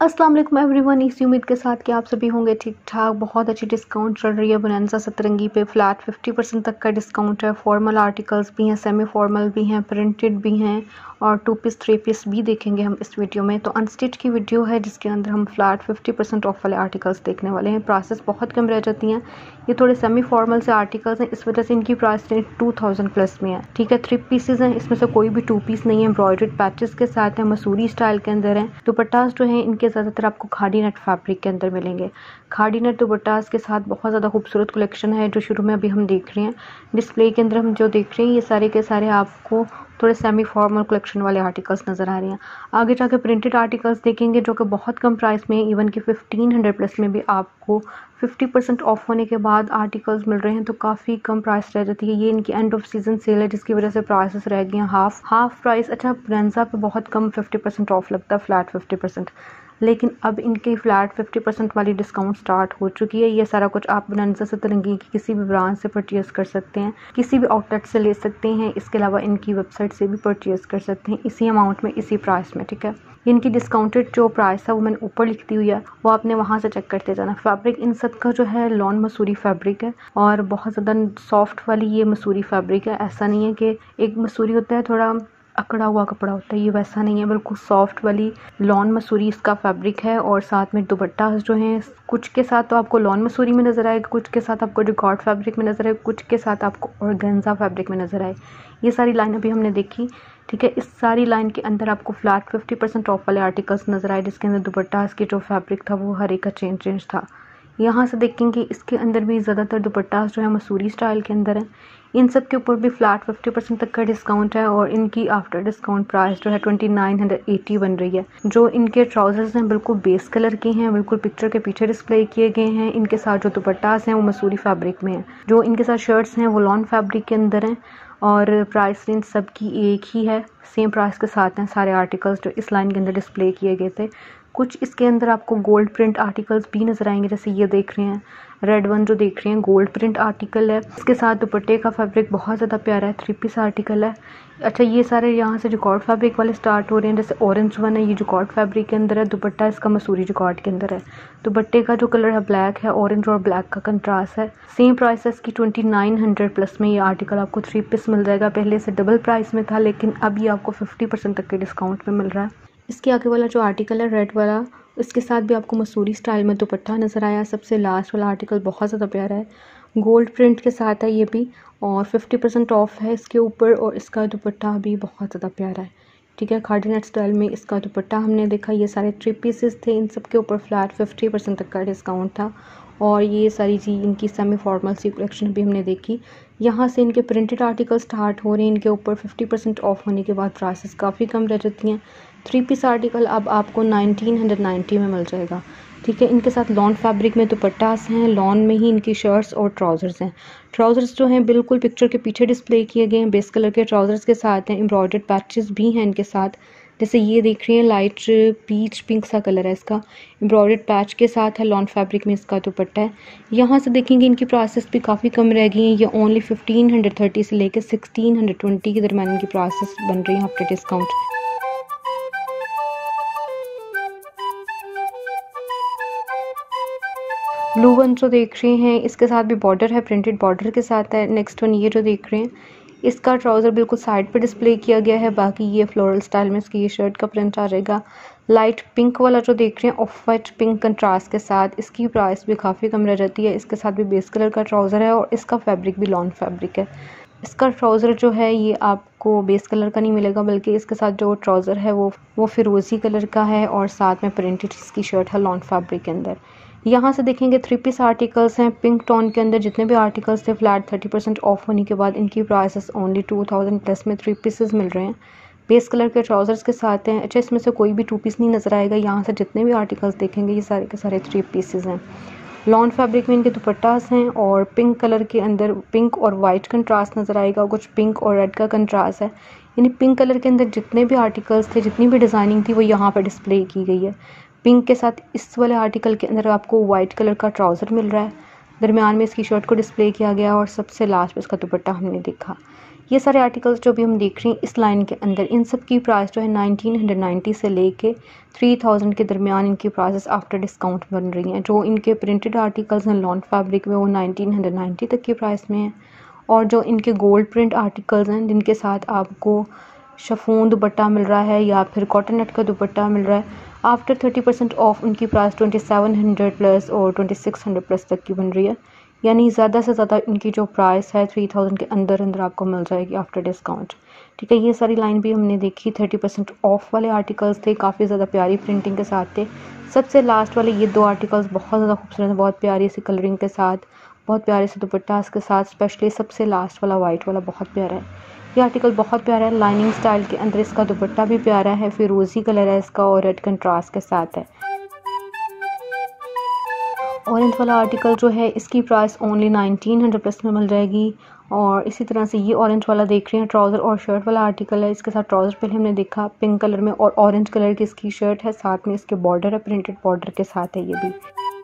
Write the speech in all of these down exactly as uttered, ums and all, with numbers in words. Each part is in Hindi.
अस्सलाम वालेकुम एवरीवन। इसी उम्मीद के साथ कि आप सभी होंगे ठीक ठाक। बहुत अच्छी डिस्काउंट चल रही है बोनांजा सतरंगी पे। फ्लैट फिफ्टी परसेंट तक का डिस्काउंट है। फॉर्मल आर्टिकल्स भी हैं, सेमी फॉर्मल भी हैं, प्रिंटेड भी हैं और टू पीस थ्री पीस भी देखेंगे हम इस वीडियो में। तो अनस्टिच की वीडियो है जिसके अंदर हम फ्लैट फिफ्टी परसेंट ऑफ वाले आर्टिकल्स देखने वाले हैं। प्राइसेस बहुत कम रह जाती हैं। ये थोड़े सेमी फॉर्मल से आर्टिकल्स हैं, इस वजह से इनकी price range two thousand plus में है। ठीक है, थ्री पीसेज हैं, इसमें से कोई भी टू पीस नहीं है। एम्ब्रॉयडर्ड पैचेस के साथ है, मसूरी स्टाइल के अंदर है। दुपट्टास जो हैं इनके ज़्यादातर आपको खाड़ी नेट फैब्रिक के अंदर मिलेंगे। खाड़ी नेट दुपट्टास के साथ बहुत ज़्यादा खूबसूरत कलेक्शन है जो शुरू में अभी हम देख रहे हैं। डिस्प्ले के अंदर हम जो देख रहे हैं ये सारे के सारे आपको थोड़े सेमी फॉर्मल कलेक्शन वाले आर्टिकल्स नज़र आ रहे हैं। आगे जाके प्रिंटेड आर्टिकल्स देखेंगे जो कि बहुत कम प्राइस में, इवन कि फिफ्टीन हंड्रेड प्लस में भी आपको फिफ्टी परसेंट ऑफ होने के बाद आर्टिकल्स मिल रहे हैं, तो काफ़ी कम प्राइस रह जाती है। ये इनकी एंड ऑफ सीजन सेल है जिसकी वजह से प्राइसेस रह गए हैं हाफ हाफ प्राइस। अच्छा, बोनांजा पे बहुत कम फिफ्टी परसेंट ऑफ लगता है, फ्लैट फिफ्टी परसेंट, लेकिन अब इनकी फ्लैट फिफ्टी परसेंट वाली डिस्काउंट स्टार्ट हो चुकी है। ये सारा कुछ आप बोनांजा सतरंगी की किसी भी ब्रांच से परचेज कर सकते हैं, किसी भी आउटलेट से ले सकते हैं। इसके अलावा इनकी वेबसाइट से भी परचेज कर सकते हैं इसी अमाउंट में, इसी प्राइस में। ठीक है, इनकी डिस्काउंटेड जो प्राइस है वो मैंने ऊपर लिख दी हुई है, वो आपने वहाँ से चेक करते जाना। फैब्रिक इन सब का जो है लॉन मसूरी फैब्रिक है और बहुत ज़्यादा सॉफ्ट वाली ये मसूरी फैब्रिक है। ऐसा नहीं है कि एक मसूरी होता है थोड़ा अकड़ा हुआ कपड़ा होता है, ये वैसा नहीं है, बिल्कुल सॉफ्ट वाली लॉन मसूरी इसका फैब्रिक है। और साथ में दुपट्टा जो है कुछ के साथ तो आपको लॉन मसूरी में नज़र आएगा, कुछ के साथ आपको रिकॉर्ड फैब्रिक में नज़र आएगा, कुछ के साथ आपको ऑर्गेन्जा फैब्रिक में नज़र आए। ये सारी लाइन अभी हमने देखी। ठीक है, इस सारी लाइन के अंदर आपको फ्लैट फिफ्टी परसेंट ऑफ वाले आर्टिकल्स नज़र आए जिसके अंदर दुपट्टा इसकी जो फैब्रिक था वो हर एक का चेंज चेंज था। यहाँ से देखेंगे इसके अंदर भी ज़्यादातर दुपट्टा जो है मसूरी स्टाइल के अंदर है। इन सब के ऊपर भी फ्लैट फिफ्टी परसेंट तक का डिस्काउंट है और इनकी आफ्टर डिस्काउंट प्राइस जो है ट्वेंटी नाइन हंड्रेड एटी बन रही है। जो इनके ट्राउजर्स हैं बिल्कुल बेस कलर के हैं, बिल्कुल पिक्चर के पीछे डिस्प्ले किए गए हैं। इनके साथ जो दुपट्टास हैं वो मसूरी फैब्रिक में है। जो इनके साथ शर्ट्स हैं वो लॉन फैब्रिक के अंदर हैं और प्राइस रेंज सबकी एक ही है, सेम प्राइस के साथ हैं सारे आर्टिकल्स जो इस लाइन के अंदर डिस्प्ले किए गए थे। कुछ इसके अंदर आपको गोल्ड प्रिंट आर्टिकल्स भी नज़र आएंगे, जैसे ये देख रहे हैं रेड वन जो देख रहे हैं गोल्ड प्रिंट आर्टिकल है। इसके साथ दुपट्टे का फैब्रिक बहुत ज़्यादा प्यारा है, थ्री पीस आर्टिकल है। अच्छा, ये सारे यहाँ से जॉकॉर्ड फैब्रिक वाले स्टार्ट हो रहे हैं। जैसे ऑरेंज वन है, ये जॉकॉर्ड फैब्रिक के अंदर है, दुपट्टा इसका मसूरी जॉकॉर्ड के अंदर है। दुपट्टे का जो कलर है ब्लैक है, ऑरेंज और ब्लैक का कंट्रास्ट है। सेम प्राइस है इसकी ट्वेंटी नाइन हंड्रेड प्लस में। ये आर्टिकल आपको थ्री पीस मिल जाएगा, पहले से डबल प्राइस में था लेकिन अब ये आपको फिफ्टी परसेंट तक के डिस्काउंट में मिल रहा है। इसके आगे वाला जो आर्टिकल है रेड वाला, इसके साथ भी आपको मसूरी स्टाइल में दुपट्टा नज़र आया। सबसे लास्ट वाला आर्टिकल बहुत ज़्यादा प्यारा है, गोल्ड प्रिंट के साथ है ये भी और फिफ्टी परसेंट ऑफ है इसके ऊपर। और इसका दुपट्टा भी बहुत ज़्यादा प्यारा है। ठीक है, खाड़ी नेट स्टाइल में इसका दुपट्टा हमने देखा। ये सारे थ्री पीसेस थे, इन सब के ऊपर फ्लैट फिफ्टी परसेंट तक का डिस्काउंट था। और ये सारी चीज़ इनकी सेमी फॉर्मल सी कलेक्शन भी हमने देखी। यहाँ से इनके प्रिंटेड आर्टिकल स्टार्ट हो रहे हैं, इनके ऊपर फिफ्टी परसेंट ऑफ होने के बाद प्राइसेस काफ़ी कम रह जाती हैं। थ्री पीस आर्टिकल अब आपको नाइनटीन हंड्रेड नाइन्टी में मिल जाएगा। ठीक है, इनके साथ लॉन फैब्रिक में दुपट्टास हैं, लॉन में ही इनकी शर्ट्स और ट्राउज़र्स हैं। ट्राउज़र्स जो हैं बिल्कुल पिक्चर के पीछे डिस्प्ले किए गए हैं, बेस कलर के ट्राउज़र्स के साथ हैं। एम्ब्रॉयडर्ड पैचेस भी हैं इनके साथ, जैसे ये देख रहे हैं लाइट पीच पिंक सा कलर है इसका, एम्ब्रॉयडर्ड पैच के साथ है। लॉन फैब्रिक में इसका दुपट्टा है। यहाँ से देखेंगे इनकी प्राइसेस भी काफ़ी कम रह गई हैं। ये ओनली फिफ्टीन हंड्रेड थर्टी से लेकर सिक्सटीन हंड्रेड ट्वेंटी के दरमियान इनकी प्राइसेस बन रही हैं आफ्टर डिस्काउंट। ब्लू वन जो देख रहे हैं इसके साथ भी बॉर्डर है, प्रिंटेड बॉर्डर के साथ है। नेक्स्ट वन ये जो देख रहे हैं इसका ट्राउज़र बिल्कुल साइड पे डिस्प्ले किया गया है, बाकी ये फ्लोरल स्टाइल में इसकी ये शर्ट का प्रिंट आ जाएगा। लाइट पिंक वाला जो देख रहे हैं ऑफ वाइट पिंक कंट्रास्ट के साथ, इसकी प्राइस भी काफ़ी कम रह जाती है। इसके साथ भी बेस कलर का ट्राउज़र है और इसका फैब्रिक भी लॉन फैब्रिक है। इसका ट्राउज़र जो है ये आपको बेस कलर का नहीं मिलेगा, बल्कि इसके साथ जो ट्राउज़र है वो वो फिरोज़ी कलर का है और साथ में प्रिंटेड इसकी शर्ट है लॉन फैब्रिक के अंदर। यहाँ से देखेंगे थ्री पीस आर्टिकल्स हैं पिंक टोन के अंदर। जितने भी आर्टिकल्स थे फ्लैट थर्टी परसेंट ऑफ होने के बाद इनकी prices only two thousand plus में थ्री पीसेस मिल रहे हैं, बेस कलर के ट्राउज़र्स के साथ हैं। अच्छा, इसमें से कोई भी टू पीस नहीं नज़र आएगा। यहाँ से जितने भी आर्टिकल्स देखेंगे ये सारे के सारे थ्री पीसेस हैं। लॉन फैब्रिक में इनके दुपट्टास हैं और पिंक कलर के अंदर पिंक और वाइट कंट्रास्ट नज़र आएगा, कुछ पिंक और रेड का कंट्रास्ट है। यानी पिंक कलर के अंदर जितने भी आर्टिकल्स थे, जितनी भी डिज़ाइनिंग थी वो यहाँ पर डिस्प्ले की गई है। पिंक के साथ इस वाले आर्टिकल के अंदर आपको वाइट कलर का ट्राउज़र मिल रहा है, दरमियान में इसकी शर्ट को डिस्प्ले किया गया और सबसे लास्ट में इसका दुपट्टा हमने देखा। ये सारे आर्टिकल्स जो भी हम देख रहे हैं इस लाइन के अंदर, इन सब की प्राइस जो है नाइनटीन नाइंटी से लेके थ्री थाउजेंड के दरमियान इनकी प्राइसेस आफ्टर डिस्काउंट बन रही हैं। जो इनके प्रिंटेड आर्टिकल्स हैं लॉन फैब्रिक में वो नाइनटीन नाइंटी तक की प्राइस में है, और जो इनके गोल्ड प्रिंट आर्टिकल्स हैं जिनके साथ आपको शफून दुपट्टा मिल रहा है या फिर कॉटन नेट का दुपट्टा मिल रहा है, आफ्टर थर्टी परसेंट ऑफ उनकी price twenty seven hundred plus और ट्वेंटी सिक्स हंड्रेड प्लस तक की बन रही है। यानी ज़्यादा से ज़्यादा इनकी जो प्राइस है थ्री थाउजेंड के अंदर अंदर आपको मिल जाएगी आफ्टर डिस्काउंट। ठीक है, ये सारी लाइन भी हमने देखी, थर्टी परसेंट ऑफ वाले आर्टिकल्स थे, काफ़ी ज़्यादा प्यारी प्रिंटिंग के साथ थे। सबसे लास्ट वाले ये दो आर्टिकल्स बहुत ज़्यादा खूबसूरत हैं, बहुत प्यारी सी कलरिंग के साथ, बहुत प्यारे से दुपट्टा के साथ, स्पेशली सबसे लास्ट वाला वाइट वाला बहुत प्यारा है। ये आर्टिकल बहुत प्यारा है, लाइनिंग स्टाइल के अंदर इसका दुपट्टा भी प्यारा है, फिरोजी कलर है इसका और रेड कंट्रास्ट के साथ है। ऑरेंज वाला आर्टिकल जो है इसकी price only nineteen hundred plus में मिल जाएगी। और इसी तरह से ये ऑरेंज वाला देख रहे हैं, ट्राउज़र और शर्ट वाला आर्टिकल है। इसके साथ ट्राउज़र पहले हमने देखा पिंक कलर में और ऑरेंज कलर की इसकी शर्ट है, साथ में इसके बॉर्डर है, प्रिंटेड बॉर्डर के साथ है। ये भी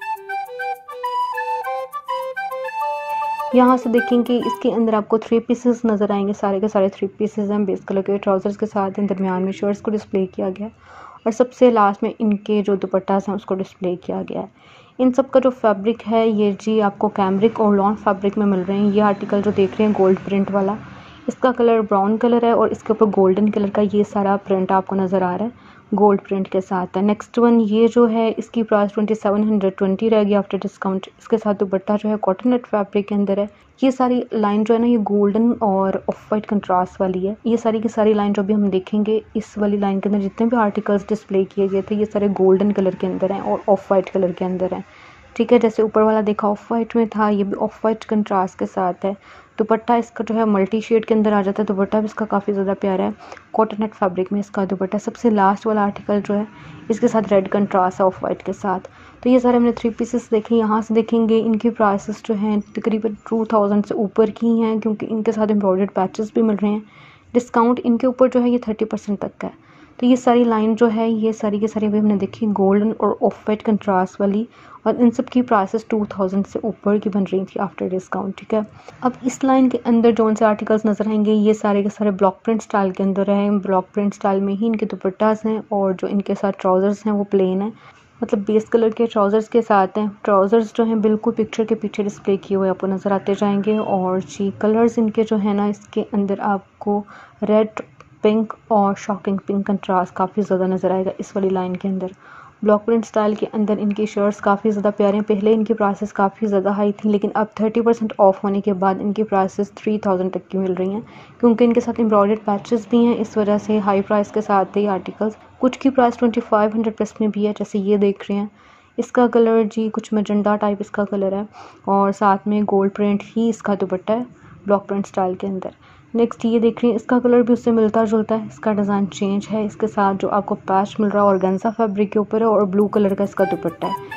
यहाँ से देखेंगे इसके अंदर आपको थ्री पीसेस नज़र आएंगे, सारे के सारे थ्री पीसेस हैं, बेस कलर के ट्राउज़र्स के साथ हैं, दरमियान में शर्ट्स को डिस्प्ले किया गया और सबसे लास्ट में इनके जो दुपट्टा हैं उसको डिस्प्ले किया गया है। इन सब का जो फैब्रिक है ये जी आपको कैमरिक और लॉन फैब्रिक में मिल रहे हैं। ये आर्टिकल जो देख रहे हैं गोल्ड प्रिंट वाला, इसका कलर ब्राउन कलर है और इसके ऊपर गोल्डन कलर का ये सारा प्रिंट आपको नज़र आ रहा है, गोल्ड प्रिंट के साथ है। नेक्स्ट वन ये जो है इसकी price twenty seven hundred twenty रहेगी आफ्टर डिस्काउंट। इसके साथ दुपट्टा जो है कॉटन नेट फैब्रिक के अंदर है। ये सारी लाइन जो है ना ये गोल्डन और ऑफ वाइट कंट्रास्ट वाली है। ये सारी की सारी लाइन जो भी हम देखेंगे इस वाली लाइन के अंदर जितने भी आर्टिकल्स डिस्प्ले किए गए थे ये सारे गोल्डन कलर के अंदर हैं और ऑफ वाइट कलर के अंदर हैं। ठीक है, जैसे ऊपर वाला देखा ऑफ वाइट में था, ये भी ऑफ वाइट कंट्रास्ट के साथ है। दुपट्टा इसका जो है मल्टी शेड के अंदर आ जाता है, दुपट्टा भी इसका काफ़ी ज़्यादा प्यारा है, कॉटन नेट फैब्रिक में इसका दुपट्टा। सबसे लास्ट वाला आर्टिकल जो है इसके साथ रेड कंट्रास्ट है ऑफ वाइट के साथ। तो ये सारे हमने थ्री पीसेस देखे। यहाँ से देखेंगे इनकी प्राइसेस जो हैं तकरीबन टू थाउजेंड से ऊपर की हैं, क्योंकि इनके साथ एम्ब्रॉयडर्ड पैचेस भी मिल रहे हैं। डिस्काउंट इनके ऊपर जो है ये थर्टी परसेंट तक का है। तो ये सारी लाइन जो है ये सारी की सारी भी हमने देखी गोल्डन और ऑफ वाइट कंट्रास्ट वाली, और इन सब की प्राइसेस टू थाउजेंड से ऊपर की बन रही थी आफ्टर डिस्काउंट। ठीक है, अब इस लाइन के अंदर जो से आर्टिकल्स नज़र आएंगे ये सारे के सारे ब्लॉक प्रिंट स्टाइल के अंदर हैं। ब्लॉक प्रिंट स्टाइल में ही इनके दुपट्टास हैं और जो इनके साथ ट्राउज़र्स हैं वो प्लेन है, मतलब बेस कलर के ट्राउज़र्स के साथ हैं। ट्राउज़र्स जो हैं बिल्कुल पिक्चर के पीछे डिस्प्ले किए हुए आपको नज़र आते जाएंगे। और जी कलर्स इनके जो है ना इसके अंदर आपको रेड, पिंक और शॉकिंग पिंक कंट्रास्ट काफ़ी ज़्यादा नज़र आएगा इस वाली लाइन के अंदर। ब्लॉक प्रिंट स्टाइल के अंदर इनकी शर्ट्स काफ़ी ज़्यादा प्यारे हैं। पहले इनकी प्राइसेस काफ़ी ज़्यादा हाई थी, लेकिन अब थर्टी परसेंट ऑफ होने के बाद इनकी प्राइसेस थ्री थाउजेंड तक की मिल रही हैं, क्योंकि इनके साथ एम्ब्रॉयडर्ड पैचेस भी हैं, इस वजह से हाई प्राइस के साथ ये आर्टिकल्स। कुछ की price twenty five hundred plus में भी है, जैसे ये देख रहे हैं। इसका कलर जी कुछ मजंडा टाइप इसका कलर है और साथ में गोल्ड प्रिंट ही इसका दुपट्टा है ब्लॉक प्रिंट स्टाइल के अंदर। नेक्स्ट ये देख रहे हैं इसका कलर भी उससे मिलता जुलता है, इसका डिज़ाइन चेंज है। इसके साथ जो आपको पैच मिल रहा है ऑर्गेन्जा फैब्रिक के ऊपर है और ब्लू कलर का इसका दुपट्टा है।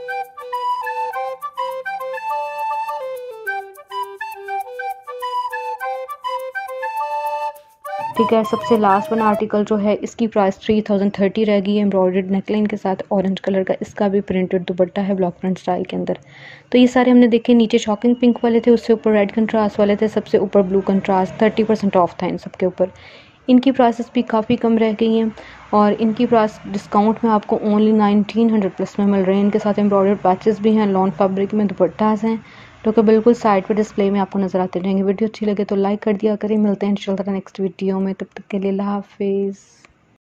ठीक है, सबसे लास्ट वन आर्टिकल जो है इसकी प्राइस थ्री थाउजेंड थर्टी रहेगी, एम्ब्रॉयडर्ड नेकलाइन के साथ ऑरेंज कलर का इसका भी प्रिंटेड दुपट्टा है ब्लॉक प्रिंट स्टाइल के अंदर। तो ये सारे हमने देखे, नीचे शॉकिंग पिंक वाले थे, उससे ऊपर रेड कंट्रास्ट वाले थे, सबसे ऊपर blue contrast, thirty percent off था इन सब के ऊपर। इनकी प्राइसेस भी काफ़ी कम रह गई हैं और इनकी प्राइस डिस्काउंट में आपको ओनली नाइनटीन हंड्रेड प्लस में मिल रहे हैं। इनके साथ एम्ब्रॉयडर्ड पैचेस भी हैं, लॉन फैब्रिक में दुपट्टास हैं, जो कि बिल्कुल साइड पे डिस्प्ले में आपको नज़र आते रहेंगे। वीडियो अच्छी लगे तो लाइक कर दिया करें। मिलते हैं इंशाल्लाह नेक्स्ट वीडियो में, तब तक के लिए अल्लाह हाफिज़।